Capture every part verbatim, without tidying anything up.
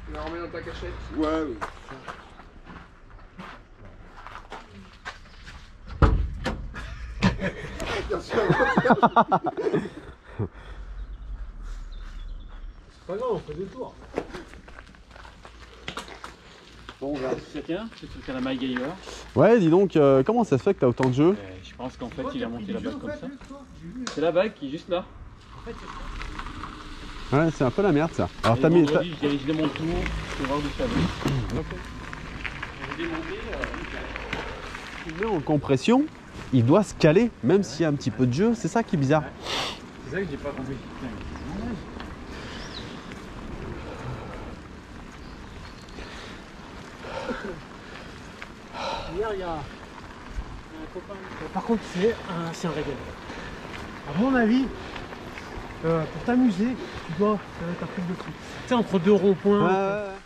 Tu la remets dans ta cachette? Ouais, ouais. C'est pas grave, on fait deux tours. Bon, on verra si ça tient, c'est le cas de MacGyver. Ouais, dis donc, euh, comment ça se fait que t'as autant de jeux? Euh, je pense qu'en fait, il a monté la bague comme ça. C'est la bague qui est juste là. Ouais, c'est un peu la merde ça. Alors Et t'as mis... vendredi, je, je démonte tout pour voir d'où ça vient. J'ai démonté, euh, Tu le mets en compression, il doit se caler, même s'il y a un petit peu de jeu, c'est ça qui est bizarre. c'est ça que j'ai pas compris. Hier, il y a un copain. Par contre, c'est un, un régal. À mon avis, euh, pour t'amuser, tu dois faire un truc de fou. Tu sais, entre deux ronds-points. Ouais, ouais, ouais.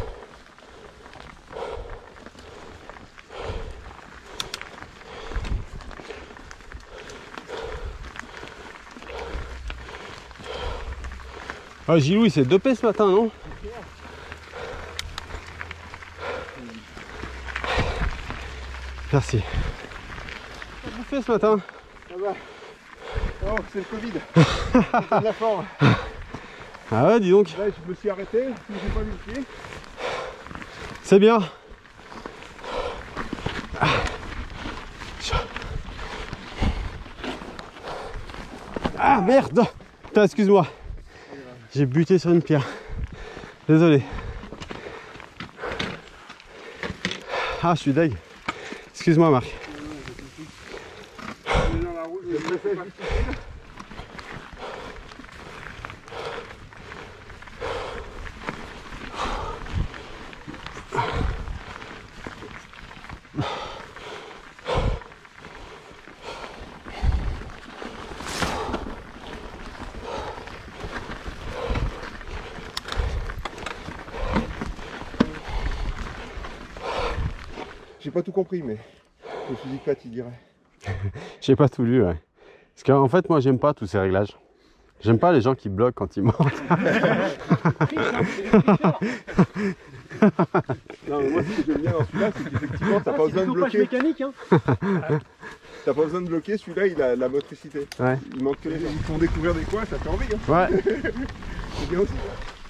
Ah, Gilou, il s'est dopé ce matin, non? Merci. Qu'est-ce que vous faites ce matin? Ah bah. Oh, c'est le Covid. C'est de la forme. Ah ouais, dis donc. Là, je me suis arrêté, mais j'ai pas vu le pied. C'est bien. Ah merde! Putain, excuse-moi. J'ai buté sur une pierre. Désolé. Ah, je suis deg. Excuse-moi, Marc. Dans la route, je préfère pas difficile. J'ai pas tout compris, mais je me suis dit que Pat il dirait. J'ai pas tout lu, ouais. Parce qu'en fait, moi, j'aime pas tous ces réglages. J'aime pas les gens qui bloquent quand ils mentent. Non, mais moi, ce que j'aime bien dans celui-là, c'est qu'effectivement, t'as pas besoin de bloquer. Mécanique, hein. T'as pas besoin de bloquer, celui-là, il a la motricité. Ouais. Il manque que les gens. Ils font découvrir des coins, ça fait envie. Hein. Ouais. C'est bien aussi.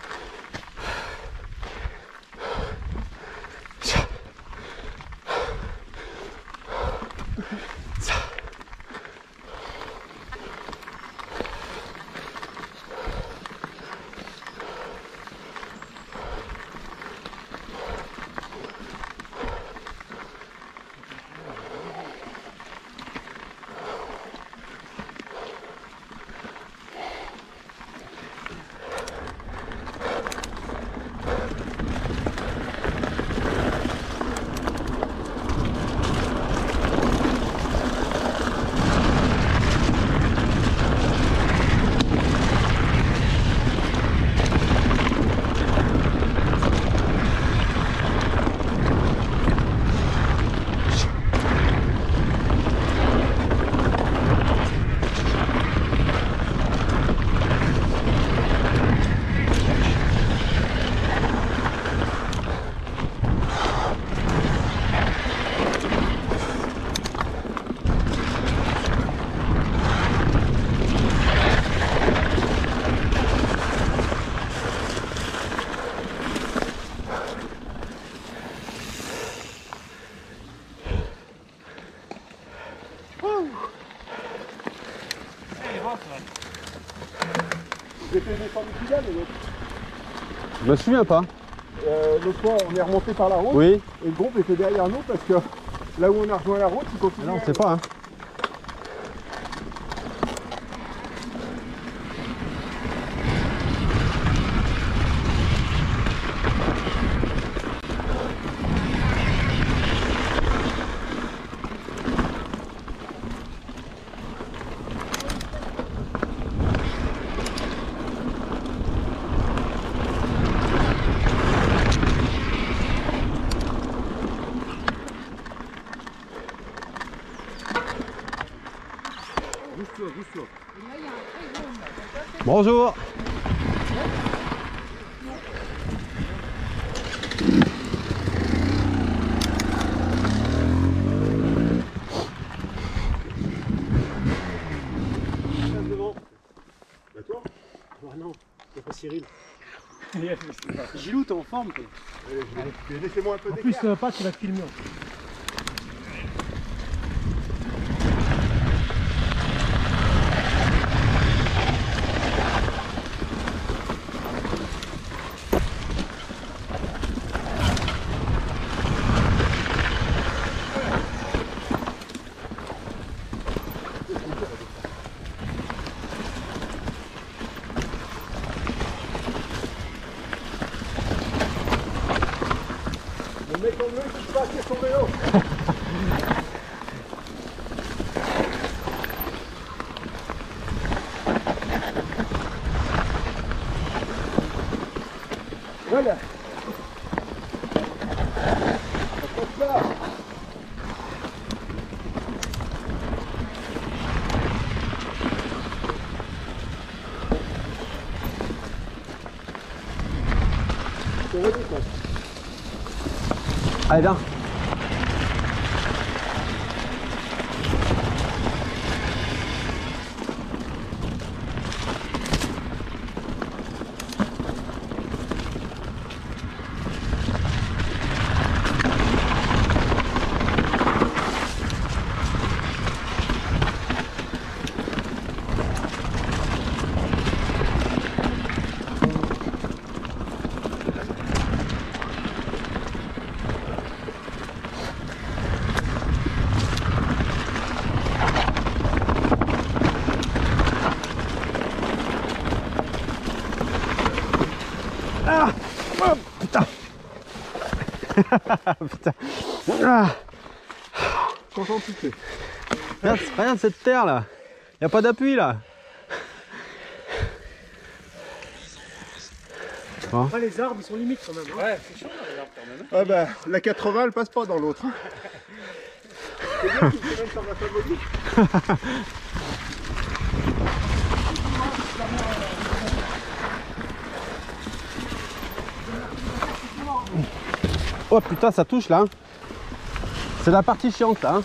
J'ai fait descendre du Pigalle et l'autre. Je me souviens pas. Euh, l'autre fois, on est remonté par la route. Oui. Et le groupe était derrière nous parce que là où on a rejoint la route, il continue. Ah non, c'est pas, hein. Bonjour. Cyril. Yes, mais c'est pas- Gilou, t'es en forme toi. Allez, je vais- Laissez-moi un peu En plus, d'écart. euh, Pat, il va te filmer. Le mec en bleu qui passe sur son vélo. Voilà. Approche là. C'est vrai, quoi. Allez, viens. Ah, oh, putain. Putain. Ah. Content de tout. Regarde, regarde cette terre là. Y a pas d'appui là. Bon. Ah, les arbres, ils sont limites quand même. Hein. Ouais, c'est chaud, les arbres, quand même. Ah bah, la quatre-vingts, elle passe pas dans l'autre. C'est bien qu'il me même sur ma favorite. Oh putain, ça touche là. C'est la partie chiante là.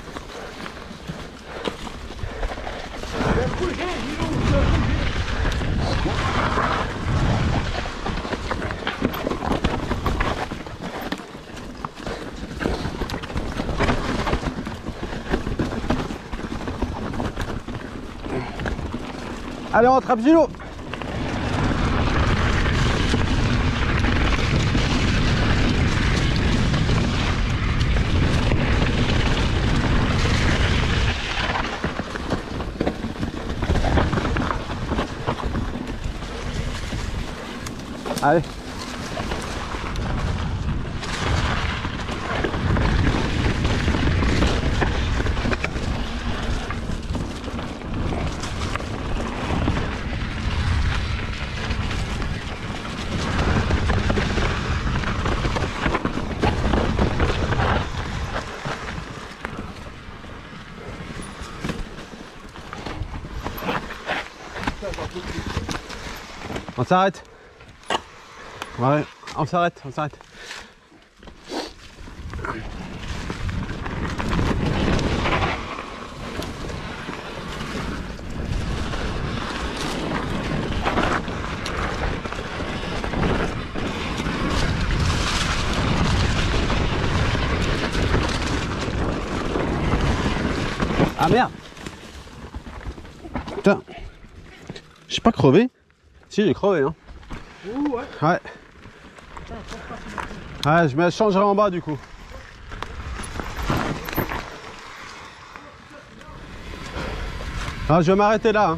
Allez, on rattrape Gilou. Allez. On s'arrête. Ouais, on s'arrête, on s'arrête. Ah merde. Putain. J'ai pas crevé. Si, j'ai crevé hein. Ouh, ouais. Ouais. Ouais, je me changerai en bas du coup. Ah, je vais m'arrêter là. Hein.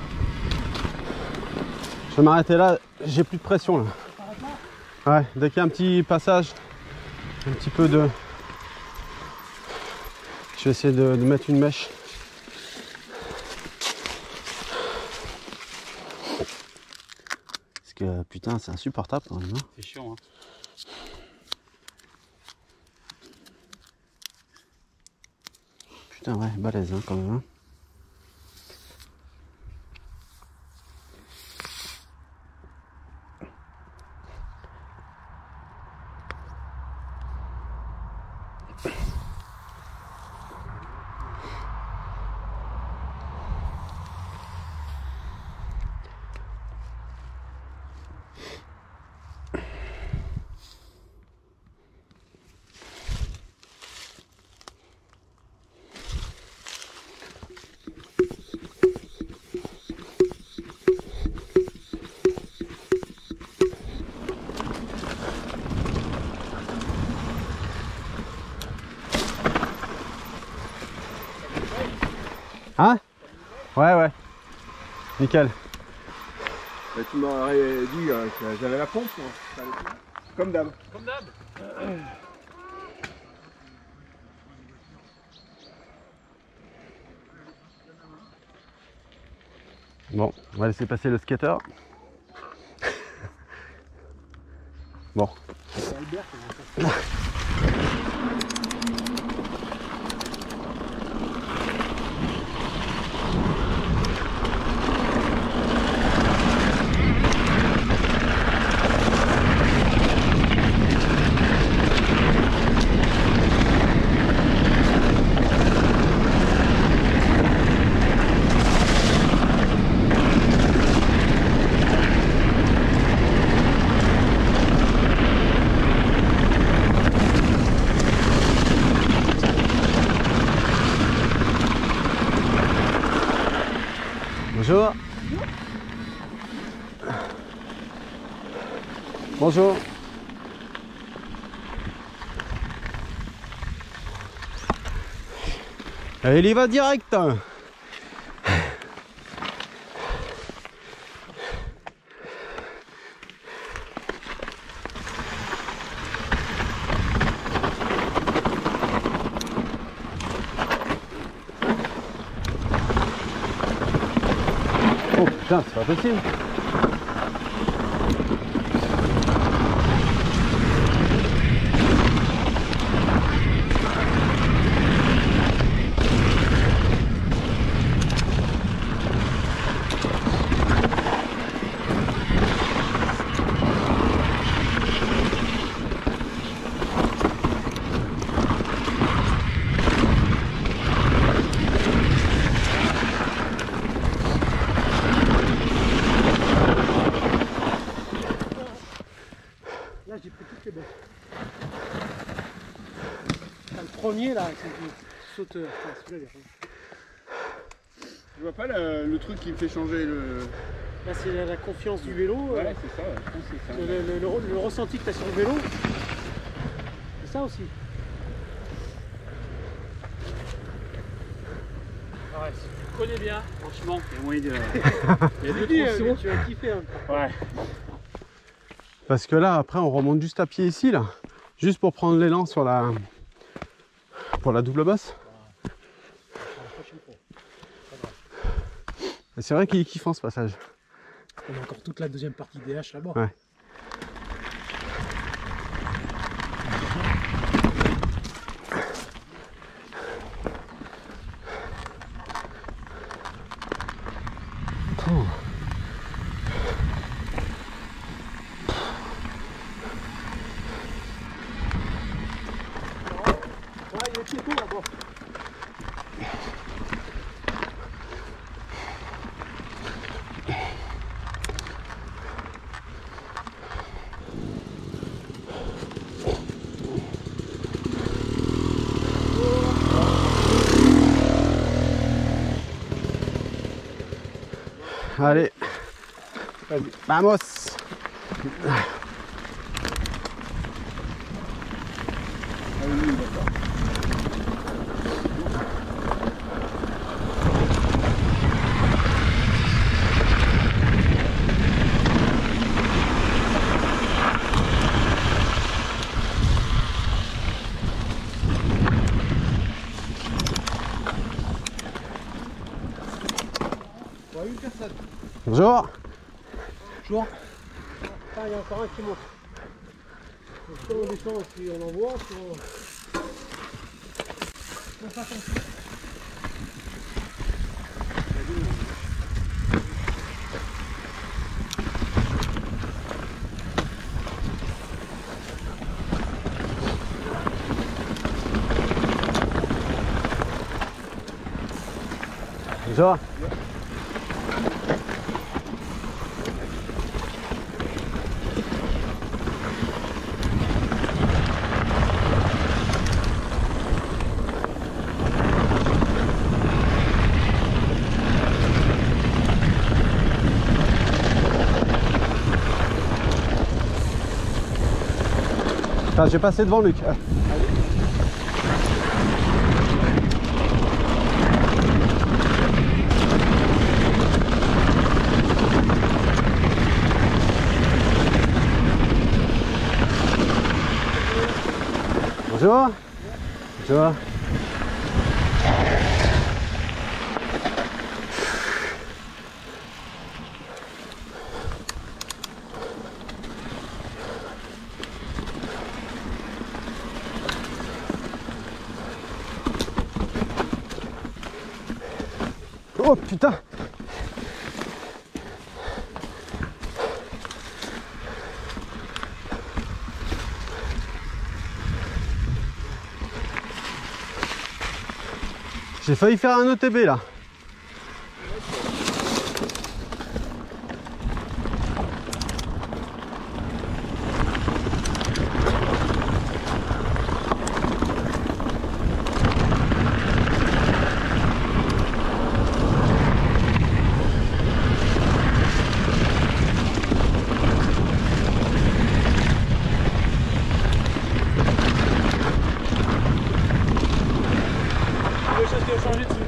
Je vais m'arrêter là. J'ai plus de pression là. Ouais, dès qu'il y a un petit passage, un petit peu de... Je vais essayer de, de mettre une mèche. Parce que putain, c'est insupportable quand même. Hein. C'est chiant, hein. Putain, ouais, balèze hein, quand même. Hein. Hein? Ouais, ouais. Nickel. Bah, tu m'aurais dit euh, que j'avais la pompe, moi. Comme d'hab. Comme d'hab. Bon, on va laisser passer le skater. Bon. Bonjour. Bonjour. Et il y va direct. Oh putain, c'est pas possible. Là j'ai pris toutes les bêtes. Le premier là, c'est le sauteur. Enfin, celui-là, il est rien. Je vois pas le, le truc qui me fait changer le... Là c'est la, la confiance du vélo. Ouais, euh, c'est ça, ouais, je pense que c'est ça. le, le- le- le ressenti que tu as sur le vélo. C'est ça aussi. Ouais, si tu connais bien, franchement, il y a moyen de. Il y a des traction. Tu vas kiffer un peu. Ouais. Parce que là, après, on remonte juste à pied ici, là. Juste pour prendre l'élan sur la... pour la double bosse. Et c'est vrai qu'il est kiffant ce passage. On a encore toute la deuxième partie des H là-bas. Ouais. Oh. Ouais, il est piéton là-bas. Allez. Vamos. Ouais, une personne. Bonjour. Bonjour. Ah, il y a encore un qui monte. Donc, soit on descend et puis on envoie, soit on... On fait attention. Bonjour. Enfin, je vais passer devant Luc. Bonjour. Bonjour. Oh putain! J'ai failli faire un O T B là. Quelque chose qui a changé dessus.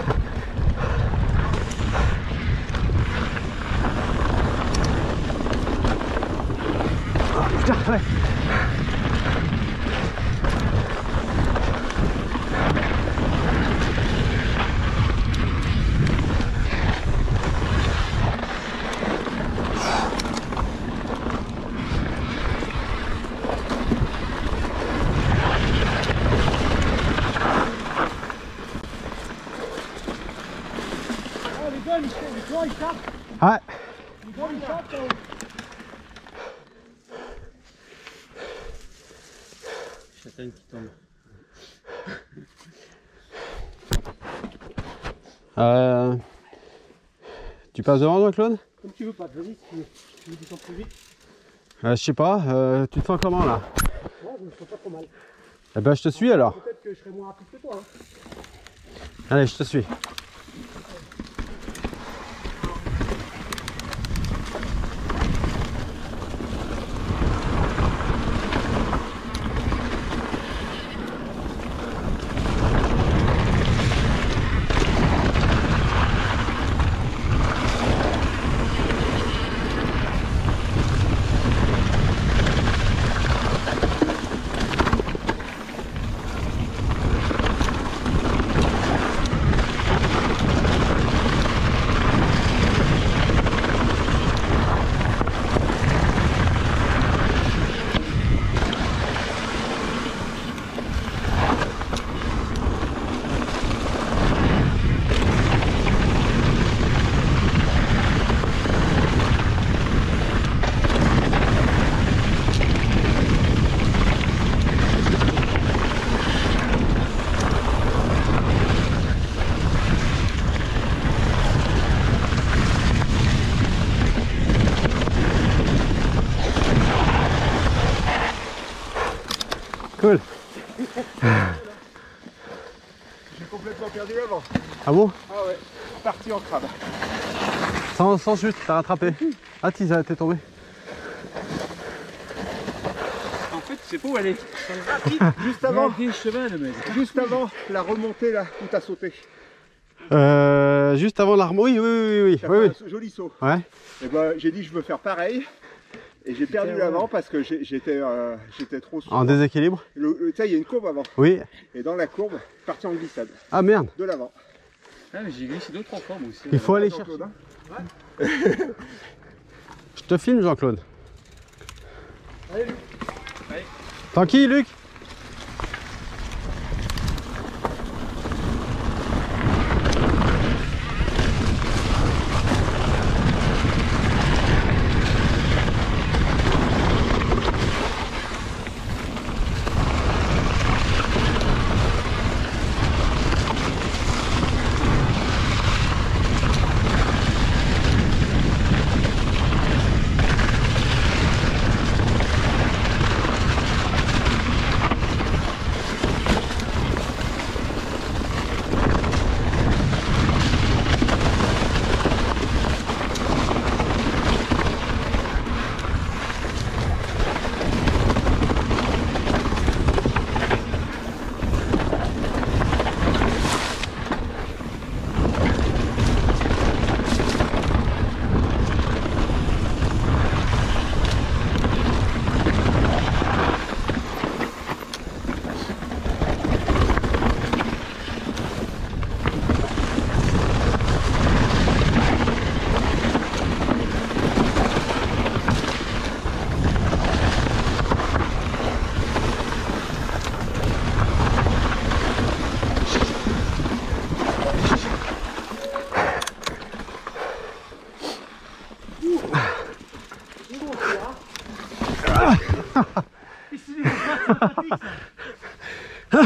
Oh putain, ouais. Oh les gars, les gars ils tapent. Ouais. Les gars ils tapent. euh. Châtaigne qui tombe. Euh... Tu passes devant toi, Claude? Comme tu veux pas, vas-y, si tu veux. Tu veux descendre plus vite. euh, Je sais pas, euh, tu te sens comment là? Ouais, je me sens pas trop mal. Eh ben je te suis alors. Peut-être que je serai moins rapide que toi. Hein. Allez, je te suis. Cool. J'ai complètement perdu l'avant. Ah bon? Ah ouais, parti en crabe. Sans, sans chute, t'as rattrapé. Ah, t'es t'es tombé. En fait, tu sais pas où aller. Juste avant, des chevaux, le mec. juste avant la remontée là où t'as sauté. Euh, juste avant l'arme. Oui, oui, oui, oui. T'as oui, fait oui. un joli saut. Ouais. Et ben j'ai dit je veux faire pareil. Et j'ai perdu l'avant parce que j'ai- j'étais euh, j'étais trop sur. En déséquilibre. Le, le- tu sais, il y a une courbe avant. Oui. Et dans la courbe, parti en glissade. Ah merde. De l'avant. Ah, mais j'ai glissé deux, trois fois moi aussi. Il faut aller chercher. Jean-Claude, hein. Je te filme, Jean-Claude. Allez, Luc. Tranquille, Luc. pratique, ça.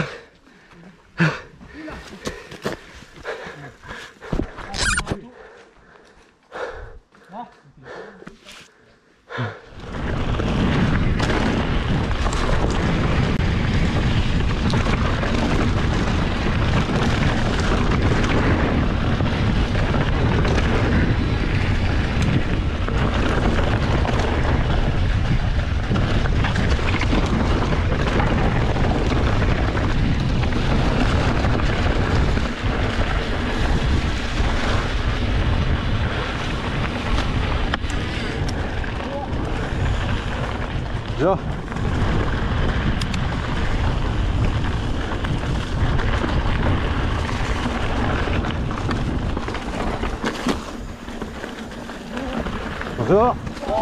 Bonjour. Bonjour.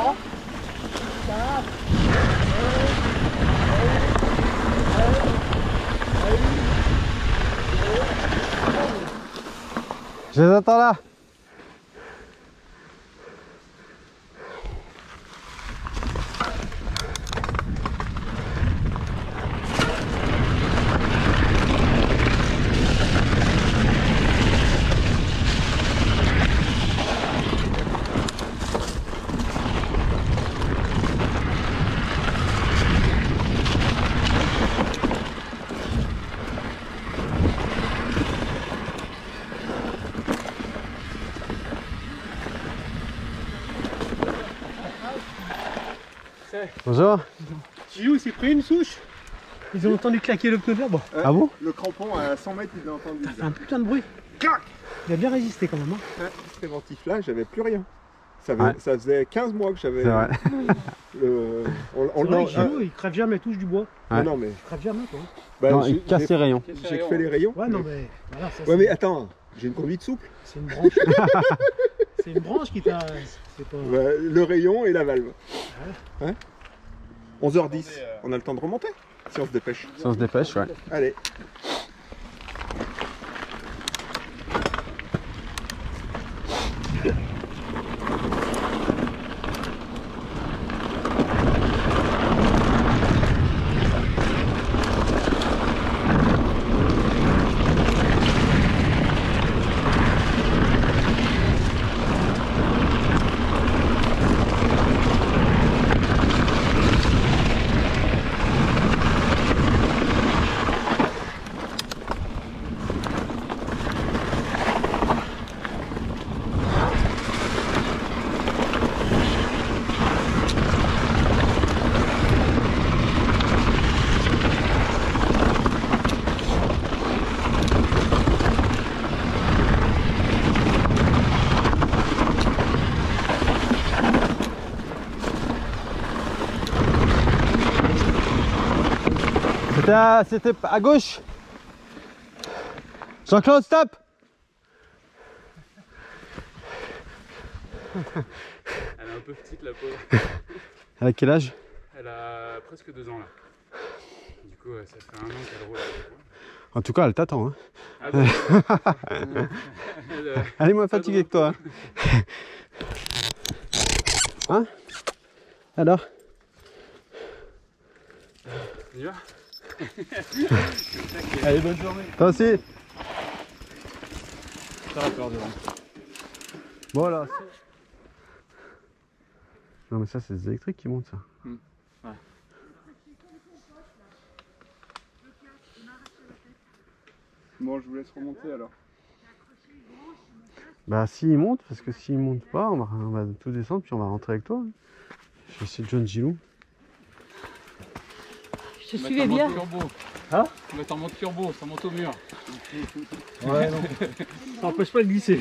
Je les attends là. Bonjour. Gilou, il s'est pris une souche. Ils ont entendu claquer le pneu de bon. Ouais, Ah bon? Le crampon à cent mètres, il l'a entendu. Ça fait un putain de bruit. Clac. Il a bien résisté quand même. Hein. Ouais, ce préventif-là, j'avais plus rien. Ça, avait- Ouais. ça faisait quinze mois que j'avais. C'est vrai. Le... On, on, C'est vrai non, que Gilou, il crève jamais, touche du bois. ah, Ouais. non, mais. Il crève jamais, toi. Bah, Non, j'ai- il casse j'ai- ses rayons. J'ai fait les rayons. Ouais, non, mais voilà, ça, Ouais, c'est- mais attends, j'ai une conduite souple. c'est une branche. C'est une branche qui t'a. C'est pas. Bah, le rayon et la valve. Hein onze heures dix, on a le temps de remonter si on se dépêche. Si on se dépêche, ouais. Allez. C'était à, c'était à gauche. Jean-Claude, stop. Elle est un peu petite la pauvre. À quel âge? Elle a presque deux ans là. Du coup ouais, ça fait un an qu'elle roule avec moi. En tout cas, elle t'attend. Hein. Ah bah, elle, euh, Elle est moins pas fatiguée drôle. que toi. Hein? Alors? On y va? Allez, bonne journée. Toi aussi. Ça va peur devant. Voilà. Non mais ça c'est des électriques qui montent ça. Hmm. Ouais. Bon, je vous laisse remonter alors. Bah s'ils montent, parce que s'ils montent pas, on va, on va tout descendre puis on va rentrer avec toi. Je vais essayer John Gilou. Je suivais bien. Turbo. Hein? On va mettre en mode turbo, ça monte au mur. Ouais, non. Ça empêche pas de glisser.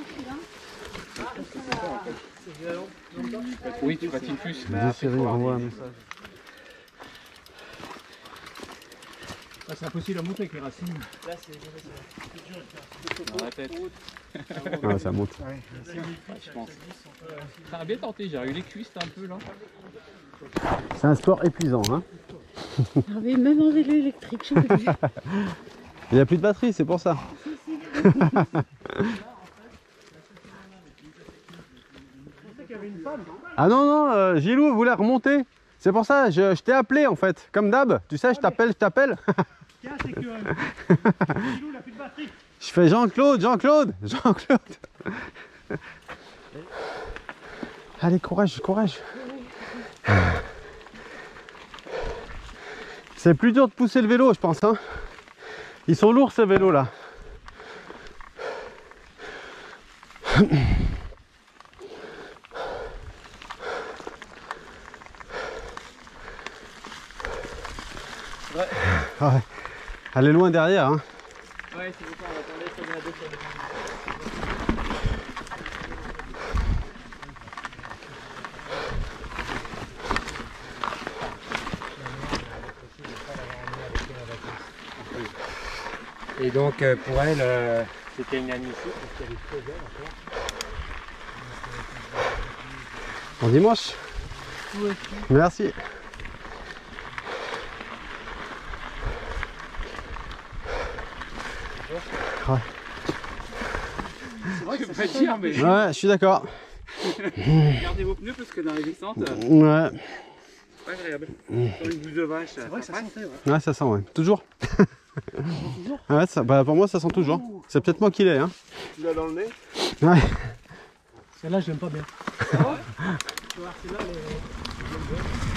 Oui, tu patines plus. Dis Cyril, envoie un message. Ah, c'est impossible à monter avec les racines. Dans la tête. Ouais, ça monte. Ouais, je pense. Ça a bien tenté, j'ai eu les cuisses un peu là. C'est un sport épuisant. Hein. Ah oui, même en vélo électrique, je peux plus. Il n'y a plus de batterie, c'est pour ça. Ah non, non, euh, Gilou voulait remonter. C'est pour ça, je, je t'ai appelé en fait. Comme d'hab, tu sais, je t'appelle, je t'appelle. Tiens, c'est que. Pilou, il a plus de batterie. Je fais Jean-Claude, Jean-Claude, Jean-Claude. Allez, courage, courage. C'est plus dur de pousser le vélo, je pense. Hein. Ils sont lourds ces vélos là. Ouais. Ah ouais. Elle est loin derrière. Hein. Ouais, c'est beaucoup, on va attendre sur la deux sur les Et donc euh, pour elle, euh, c'était inadmissible parce qu'elle est très jeune encore. Bon dimanche. Ouais. Merci. Ouais. C'est vrai que ça peut dire, mais Ouais, je suis d'accord. gardez vos pneus parce que dans les descentes, euh, Ouais. c'est pas agréable. Sur une bouse de vache, C'est vrai que ça sentait, ouais. Ouais, ça sent, ouais. Toujours. Toujours. Ouais, ça, bah, pour moi, ça sent toujours. C'est peut-être moi qui l'ai. Hein. Tu l'as dans le nez? Ouais. Celle-là, je l'aime pas bien. Tu vois, celle-là, elle est-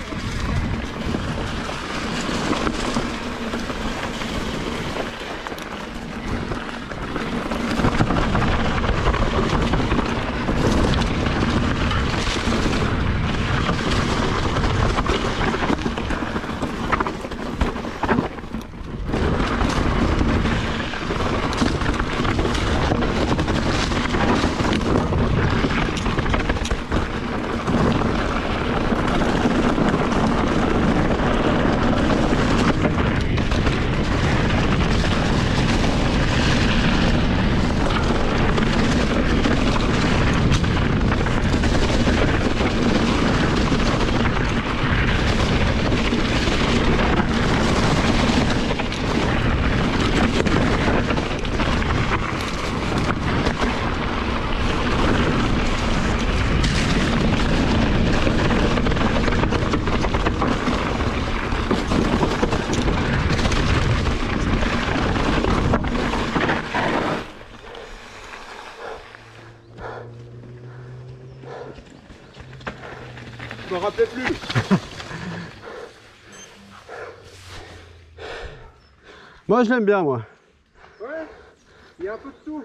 Je m'en rappelais plus. Moi, je l'aime bien, moi. Ouais, il y a un peu de tout.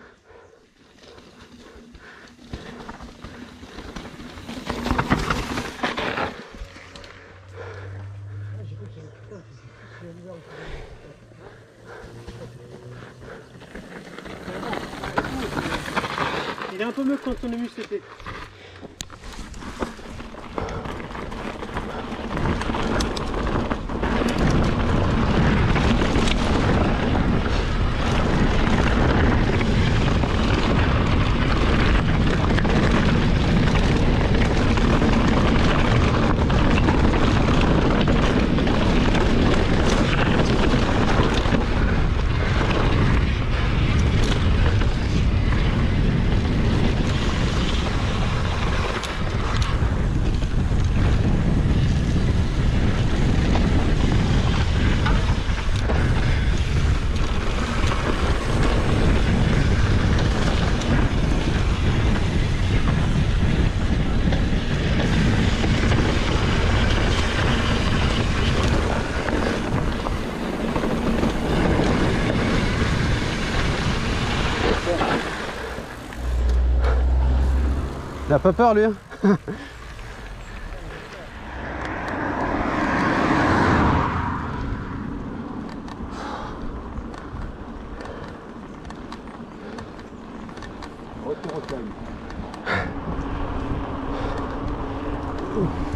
Il est un peu mieux que quand on est musclé. Il a pas peur, lui. Hein. Retour au calme.